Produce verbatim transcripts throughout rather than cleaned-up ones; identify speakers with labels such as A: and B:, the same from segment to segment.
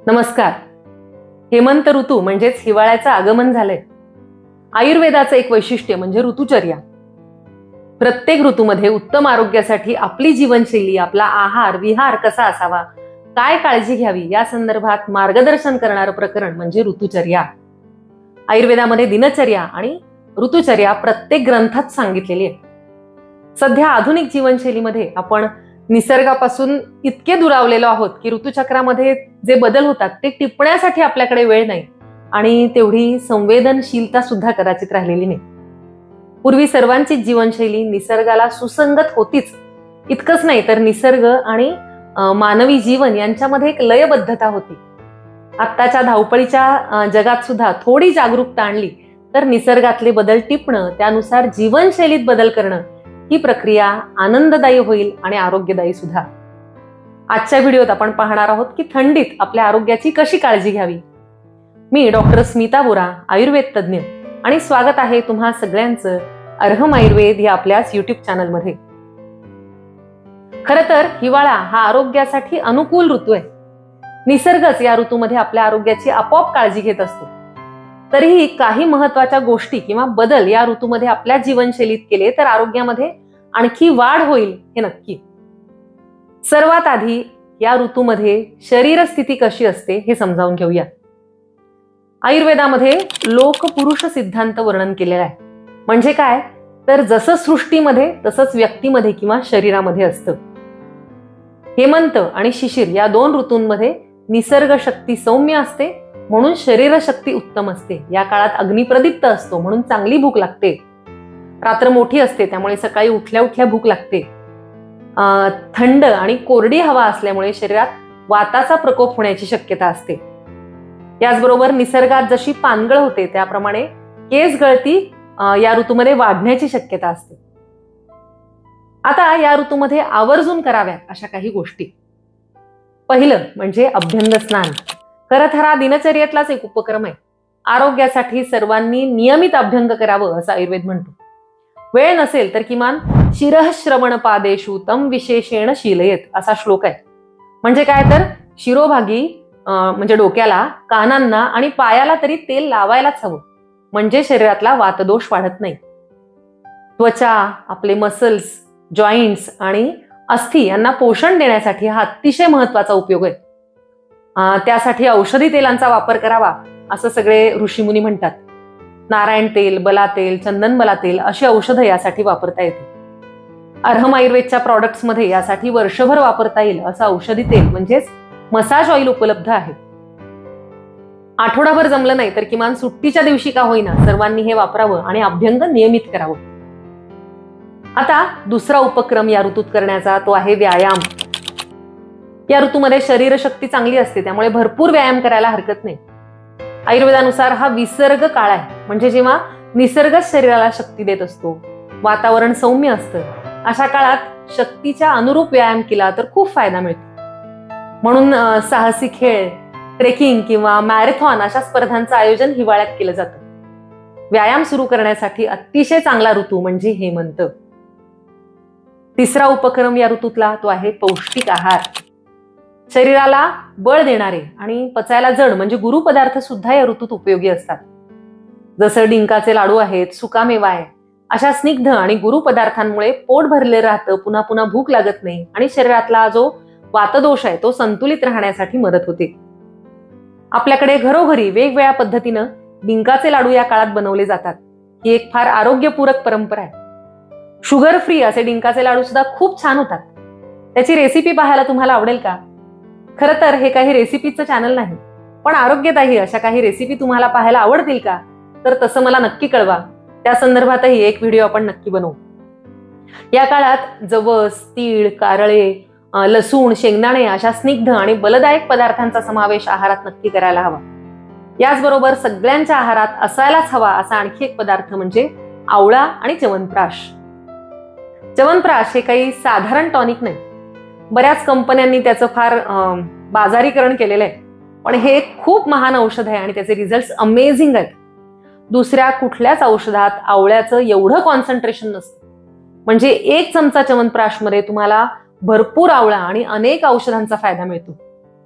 A: नमस्कार. हेमंत ऋतू म्हणजेच हिवाळ्याचं आगमन झालंय. आयुर्वेदाचं एक वैशिष्ट्य म्हणजे ऋतुचर्या. प्रत्येक ऋतूमध्ये उत्तम आरोग्यासाठी आपली जीवनशैली, आपला आहार विहार कसा असावा, काय काळजी घ्यावी या संदर्भात मार्गदर्शन करणारं प्रकरण म्हणजे ऋतुचर्या. आयुर्वेदामध्ये दिनचर्या आणि ऋतुचर्या प्रत्येक ग्रंथात सांगितलेली आहे. सध्या आधुनिक जीवनशैलीमध्ये आपण निसर्गापासून इतके दुरावलेलो आहोत की ऋतुचक्रामध्ये जे बदल होतात ते टिपण्यासाठी आपल्याकडे वेळ नाही आणि तेवढी संवेदनशीलता सुद्धा कदाचित राहिलेली नाही. पूर्वी सर्वांचीच जीवनशैली निसर्गाला सुसंगत होतीच. इतकंच नाही तर निसर्ग आणि मानवी जीवन यांच्यामध्ये एक लयबद्धता होती. आत्ताच्या धावपळीच्या जगात सुद्धा थोडी जागरूकता आणली तर निसर्गातले बदल टिपणं, त्यानुसार जीवनशैलीत बदल करणं ही प्रक्रिया आनंददायी होईल आणि आरोग्यदायी सुद्धा. आजच्या व्हिडिओत आपण पाहणार आहोत की थंडीत आपल्या आरोग्याची कशी काळजी घ्यावी. मी डॉक्टर स्मिता बोरा, आयुर्वेद तज्ज्ञ, आणि स्वागत आहे तुम्हा सगळ्यांचं अर्हम आयुर्वेद या आपल्याच युट्यूब चॅनलमध्ये. खरं तर हिवाळा हा आरोग्यासाठी अनुकूल ऋतू आहे. निसर्गच या ऋतूमध्ये आपल्या आरोग्याची आपोआप काळजी घेत असतो. तरीही काही महत्वाच्या गोष्टी किंवा बदल या ऋतूमध्ये आपल्या जीवनशैलीत केले तर आरोग्यामध्ये आणखी वाढ होईल हे नक्की. सर्वात आधी या ऋतूमध्ये शरीर स्थिती कशी असते हे समजावून घेऊया. आयुर्वेदामध्ये लोक पुरुष सिद्धांत वर्णन केलेला आहे. म्हणजे काय तर जसं सृष्टीमध्ये तसंच व्यक्तीमध्ये किंवा शरीरामध्ये असतं. हेमंत आणि शिशिर या दोन ऋतूंमध्ये निसर्ग शक्ती सौम्य असते म्हणून शरीर शक्ती उत्तम असते. या काळात अग्नी प्रदीप्त असतो म्हणून चांगली भूक लागते. रात्र मोठी असते त्यामुळे सकाळी उठल्या उठल्या भूक लागते. थंड आणि कोरडी हवा असल्यामुळे शरीरात वाताचा प्रकोप होण्याची शक्यता असते. याचबरोबर निसर्गात जशी पानगळ होते त्याप्रमाणे केस गळती या ऋतूमध्ये वाढण्याची शक्यता असते. आता या ऋतूमध्ये आवर्जून कराव्यात अशा काही गोष्टी. पहिलं म्हणजे अभ्यंग स्नान. खरं तर हा दिनचर्येतलाच एक उपक्रम आहे. आरोग्यासाठी सर्वांनी नियमित अभ्यंग करावं असं आयुर्वेद म्हणतो. वेळ नसेल तर किमान शिरः श्रवण पादेषु तम विशेषेण शीलयेत असा श्लोक आहे. म्हणजे काय तर शिरोभागी म्हणजे डोक्याला, कानांना आणि पायाला तरी तेल लावायलाच हवं, म्हणजे शरीरातला वातदोष वाढत नाही. त्वचा, आपले मसल्स, जॉईंट्स आणि अस्थि यांना पोषण देण्यासाठी हा अतिशय महत्वाचा उपयोग आहे. त्यासाठी औषधी तेलांचा वापर करावा असं सगळे ऋषीमुनी म्हणतात. नारायण तेल, बला तेल, चंदन बला तेल अशी औषधं यासाठी वापरता येते. अर्हम आयुर्वेदच्या प्रॉडक्ट्स मध्ये यासाठी वर्षभर वापरता येईल असं औषधी तेल म्हणजेच मसाज ऑइल उपलब्ध आहे. आठवडाभर जमलं नाही तर किमान सुट्टीच्या दिवशी का होईना सर्वांनी हे वापरावं आणि अभ्यंग नियमित करावं. आता दुसरा उपक्रम या ऋतूत करण्याचा तो आहे व्यायाम. या ऋतूमध्ये शरीर शक्ती चांगली असते त्यामुळे भरपूर व्यायाम करायला हरकत नाही. आयुर्वेदानुसार हा विसर्ग काळ आहे. म्हणजे जेव्हा निसर्गच शरीराला शक्ती देत असतो, वातावरण सौम्य असतं, अशा काळात शक्तीच्या अनुरूप व्यायाम केला तर खूप फायदा मिळतो. म्हणून साहसी खेळ, ट्रेकिंग किंवा मॅरेथॉन अशा स्पर्धांचं आयोजन हिवाळ्यात केलं जातं. व्यायाम सुरू करण्यासाठी अतिशय चांगला ऋतू म्हणजे हेमंत. तिसरा उपक्रम या ऋतूतला तो आहे पौष्टिक आहार. शरीराला बळ देणारे आणि पचायला जड म्हणजे गुरु पदार्थ सुद्धा या ऋतूत उपयोगी असतात. जसं डिंकाचे लाडू आहेत, सुकामेवा आहे, अशा स्निग्ध आणि गुरु पदार्थांमुळे पोट भरले राहतं, पुन्हा पुन्हा भूक लागत नाही आणि शरीरातला जो वातदोष आहे तो संतुलित राहण्यासाठी मदत होते. आपल्याकडे घरोघरी वेगवेगळ्या पद्धतीनं डिंकाचे लाडू या काळात बनवले जातात. ही एक फार आरोग्यपूरक परंपरा आहे. शुगर फ्री असे डिंकाचे लाडू सुद्धा खूप छान होतात. त्याची रेसिपी पाहायला तुम्हाला आवडेल का? खरं तर हे काही रेसिपीचं चॅनल नाही, पण आरोग्यदायी अशा काही रेसिपी तुम्हाला पाहायला आवडतील का तर तसं मला नक्की कळवा. त्या संदर्भातही एक व्हिडिओ आपण नक्की बनवू. या काळात जवस, तीळ, कारळे, लसूण, शेंगदाणे अशा स्निग्ध आणि बलदायक पदार्थांचा समावेश आहारात नक्की करायला हवा. याचबरोबर सगळ्यांच्या आहारात असायलाच हवा असा आणखी एक पदार्थ म्हणजे आवळा आणि च्यवनप्राश. च्यवनप्राश हे काही साधारण टॉनिक नाही. बऱ्याच कंपन्यांनी त्याचं फार बाजारीकरण केलेलं आहे, पण हे एक खूप महान औषध आहे आणि त्याचे रिझल्ट अमेझिंग आहेत. दुसऱ्या कुठल्याच औषधात आवळ्याचं एवढं कॉन्सन्ट्रेशन नसतं. म्हणजे एक चमचा च्यवनप्राश मध्ये तुम्हाला भरपूर आवळा आणि अनेक औषधांचा फायदा मिळतो.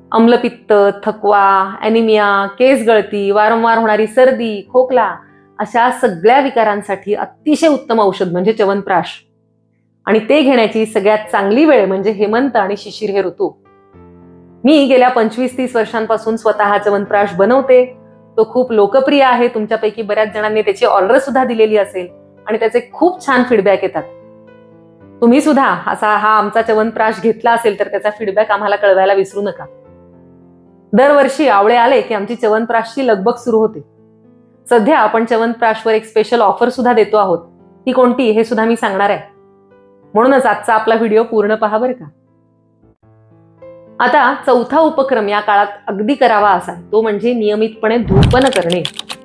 A: अम्लपित्त, थकवा, ॲनिमिया, केस गळती, वारंवार होणारी सर्दी, खोकला अशा सगळ्या विकारांसाठी अतिशय उत्तम औषध म्हणजे च्यवनप्राश. आणि ते घेण्याची सगळ्यात चांगली वेळ म्हणजे हेमंत आणि शिशिर हे ऋतू. मी गेल्या पंचवीस तीस वर्षांपासून स्वतः च्यवनप्राश बनवते. तो खूप लोकप्रिय आहे. तुमच्यापैकी बऱ्याच जणांनी त्याची ऑर्डर सुद्धा दिलेली असेल आणि त्याचे खूप छान फीडबॅक येतात. तुम्ही सुद्धा असा हा आमचा च्यवनप्राश घेतला असेल तर त्याचा फीडबॅक आम्हाला कळवायला विसरू नका. दरवर्षी आवळे आले की आमची च्यवनप्राशची लगबग सुरू होते. सध्या आपण च्यवनप्राशवर एक स्पेशल ऑफर सुद्धा देतो आहोत. ती कोणती हे सुद्धा मी सांगणार आहे. म्हणूनच आजचा आपला व्हिडिओ पूर्ण पहा बरं का. आता चौथा उपक्रम या काळात अगदी करावा असा तो म्हणजे नियमितपणे धूपन करणे.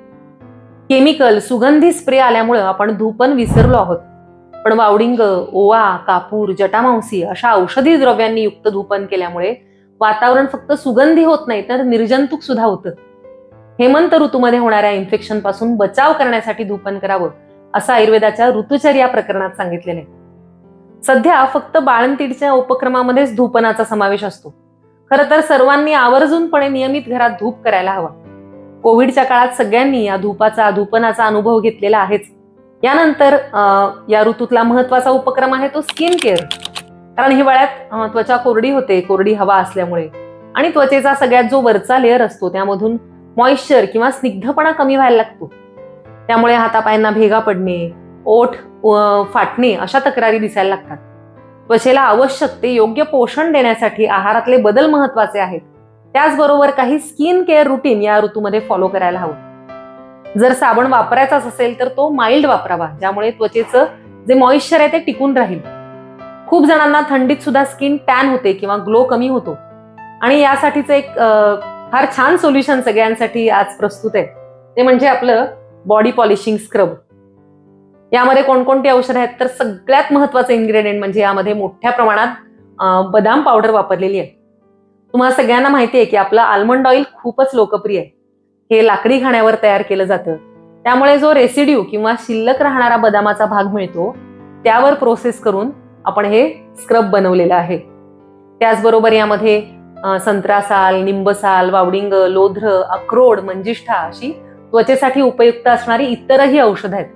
A: केमिकल सुगंधी स्प्रे आल्यामुळे आपण धूपन विसरलो आहोत. पण वावडिंग, ओवा, कापूर, जटामांसी अशा औषधी द्रव्यांनी युक्त धूपन केल्यामुळे वातावरण फक्त सुगंधी होत नाही तर निर्जंतुक सुद्धा होतं. हेमंत ऋतूमध्ये होणाऱ्या इन्फेक्शन पासून बचाव करण्यासाठी धूपन करावं असं आयुर्वेदाच्या ऋतुचर्या प्रकरणात सांगितलेलं आहे. सध्या फक्त बाळंतीडच्या उपक्रमामध्येच धूपनाचा समावेश असतो. खरं तर सर्वांनी आवर्जूनपणे नियमित घरात धूप करायला हवा. कोविडच्या काळात सगळ्यांनी या धूपाचा धूपनाचा अनुभव घेतलेला आहेच. यानंतर या ऋतूतला महत्वाचा उपक्रम आहे तो स्किन केअर. कारण हिवाळ्यात त्वचा कोरडी होते, कोरडी हवा असल्यामुळे, आणि त्वचेचा सगळ्यात जो वरचा लेअर असतो त्यामधून मॉइश्चर किंवा स्निग्धपणा कमी व्हायला लागतो. त्यामुळे हातापायांना भेगा पडणे, ओठ फाटणे अशा तक्रारी दिसायला लागतात. त्वचेला आवश्यक ते योग्य पोषण देण्यासाठी आहारातले बदल महत्वाचे आहेत. त्याचबरोबर काही स्किन केअर रुटीन या ऋतूमध्ये फॉलो करायला हवं. जर साबण वापरायचाच असेल तर तो माइल्ड वापरावा, ज्यामुळे त्वचेचं जे मॉइश्चर आहे ते टिकून राहील. खूप जणांना थंडीत सुद्धा स्किन टॅन होते किंवा ग्लो कमी होतो, आणि यासाठीचं एक फार छान सोल्युशन सगळ्यांसाठी आज प्रस्तुत आहे. ते म्हणजे आपलं बॉडी पॉलिशिंग स्क्रब. यामध्ये कोणकोणती औषधं आहेत तर सगळ्यात महत्वाचं इन्ग्रेडियंट म्हणजे यामध्ये मोठ्या प्रमाणात बदाम पावडर वापरलेली आहे. तुम्हाला सगळ्यांना माहिती आहे की आपलं आल्मंड ऑइल खूपच लोकप्रिय आहे. हे लाकडी घाण्यावर तयार केलं जातं. त्यामुळे जो रेसिड्यू किंवा शिल्लक राहणारा बदामाचा भाग मिळतो त्यावर प्रोसेस करून आपण हे स्क्रब बनवलेलं आहे. त्याचबरोबर यामध्ये संत्रासाल, निंबसाल, वावडिंग, लोध्र, अक्रोड, मंजिष्ठा अशी त्वचेसाठी उपयुक्त असणारी इतरही औषधं आहेत.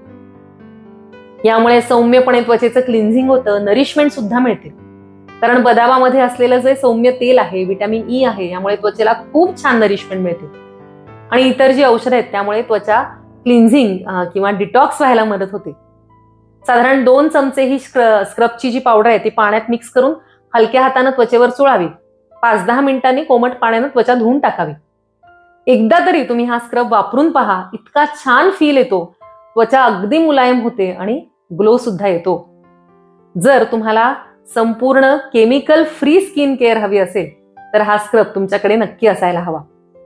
A: यामुळे सौम्यपणे त्वचेचं क्लिन्झिंग होतं, नरिशमेंट सुद्धा मिळते. कारण बदामामध्ये असलेलं जे सौम्य तेल आहे, व्हिटॅमिन ई आहे, यामुळे त्वचेला खूप छान नरिशमेंट मिळते. आणि इतर जी औषधं आहेत त्यामुळे त्वचा क्लिन्झिंग किंवा डिटॉक्स व्हायला मदत होते. साधारण दोन चमचे ही स्क्रबची जी पावडर आहे ती पाण्यात मिक्स करून हलक्या हाताने त्वचेवर चोळावी. पाच दहा मिनिटांनी कोमट पाण्याने त्वचा धुवून टाकावी. एकदा तरी तुम्ही हा स्क्रब वापरून पहा. इतका छान फील येतो, त्वचा अगदी मुलायम होते आणि ग्लो सुद्धा येतो. जर तुम्हाला संपूर्ण केमिकल फ्री स्किन केअर हवी असेल तर हा स्क्रब तुमच्याकडे नक्की असायला हवा.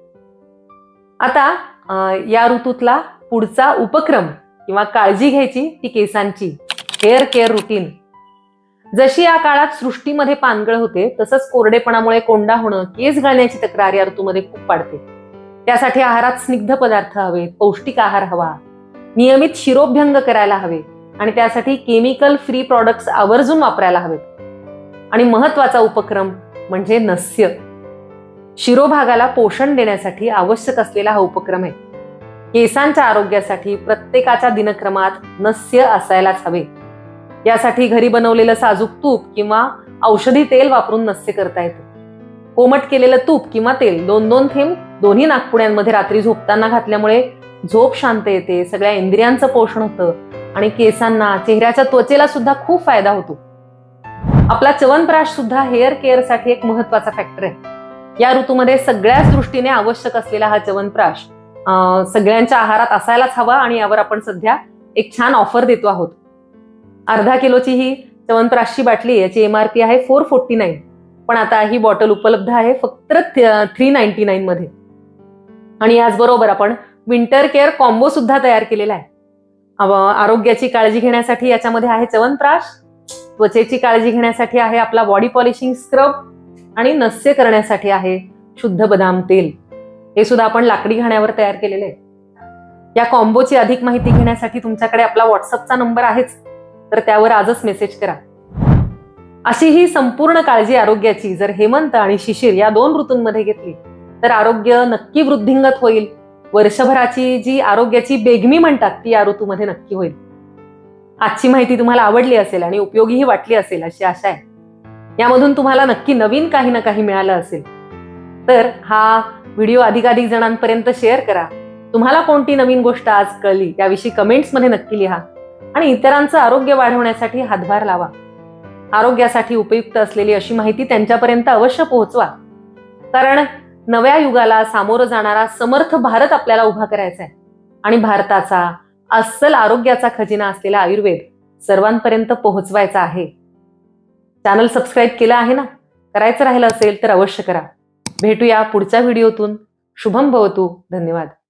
A: आता या ऋतूतला पुढचा उपक्रम किंवा काळजी घ्यायची ती केसांची हेअर केअर रुटीन. जशी या काळात सृष्टीमध्ये पानगळ होते तसंच कोरडेपणामुळे कोंडा होणं, केस गळण्याची तक्रार या ऋतूमध्ये खूप वाढते. त्यासाठी आहारात स्निग्ध पदार्थ हवे, पौष्टिक आहार हवा, नियमित शिरोभ्यंग करायला हवे आणि त्यासाठी केमिकल फ्री प्रॉडक्ट्स आवर्जून वापरायला हवेत. आणि महत्वाचा उपक्रम म्हणजे नस्य. शिरोभागाला पोषण देण्यासाठी आवश्यक असलेला हा उपक्रम आहे. केसांच्या आरोग्यासाठी प्रत्येकाच्या दिनक्रमात नस्य असायलाच हवे. यासाठी घरी बनवलेलं साजूक तूप किंवा औषधी तेल वापरून नस्य करता येतं. कोमट केलेलं तूप किंवा तेल दोन दोन थेंब दोन्ही नाकपुड्यांमध्ये रात्री झोपताना घातल्यामुळे झोप शांत येते, सगळ्या इंद्रियांचं पोषण होतं आणि केसांना, चेहऱ्याच्या त्वचेला सुद्धा खूप फायदा होतो. आपला च्यवनप्राश सुद्धा हेअर केअर साठी एक महत्वाचा फॅक्टर आहे. या ऋतूमध्ये सगळ्याच दृष्टीने आवश्यक असलेला हा च्यवनप्राश सगळ्यांच्या आहारात असायलाच हवा आणि यावर आपण सध्या एक छान ऑफर देतो आहोत. अर्धा किलोची ही च्यवनप्राशची बाटली, याची एमआरपी आहे फोर फोर्टी नाईन, पण आता ही बॉटल उपलब्ध आहे फक्त थ्री नाईन्टी नाईन मध्ये. आणि याचबरोबर आपण विंटर केअर कॉम्बो सुद्धा तयार केलेला आहे. आरोग्याची काळजी घेण्यासाठी याच्यामध्ये आहे च्यवनप्राश, त्वचेची काळजी घेण्यासाठी आहे आपला बॉडी पॉलिशिंग स्क्रब आणि नस्य करण्यासाठी आहे शुद्ध बदाम तेल. हे सुद्धा आपण लाकडी घाण्यावर तयार केलेले आहे. या कॉम्बोची अधिक माहिती घेण्यासाठी तुमच्याकडे आपला व्हॉट्सअपचा नंबर आहेच, तर त्यावर आजच मेसेज करा. अशी ही संपूर्ण काळजी आरोग्याची जर हेमंत आणि शिशिर या दोन ऋतूंमध्ये घेतली तर आरोग्य नक्की वृद्धिंगत होईल. वर्षभराची जी आरोग्याची बेगमी म्हणतात ती या ऋतूमध्ये नक्की होईल. आजची माहिती तुम्हाला आवडली असेल आणि उपयोगीही वाटली असेल अशी आशा आहे. यामधून तुम्हाला नक्की नवीन काही ना काही मिळालं असेल तर हा व्हिडिओ अधिकाधिक जणांपर्यंत शेअर करा. तुम्हाला कोणती नवीन गोष्ट आज कळली याविषयी कमेंट्समध्ये नक्की लिहा आणि इतरांचं आरोग्य वाढवण्यासाठी हातभार लावा. आरोग्यासाठी उपयुक्त असलेली अशी माहिती त्यांच्यापर्यंत अवश्य पोहोचवा. कारण नव्या युगाला सामोरं जाणारा समर्थ भारत आपल्याला उभा करायचा आहे आणि भारताचा अस्सल आरोग्याचा खजिना असलेला आयुर्वेद सर्वांपर्यंत पोहोचवायचा आहे. चॅनल सबस्क्राईब केलं आहे ना? करायचं राहिलं असेल तर अवश्य करा. भेटूया पुढच्या व्हिडिओतून. शुभम भवतु. धन्यवाद.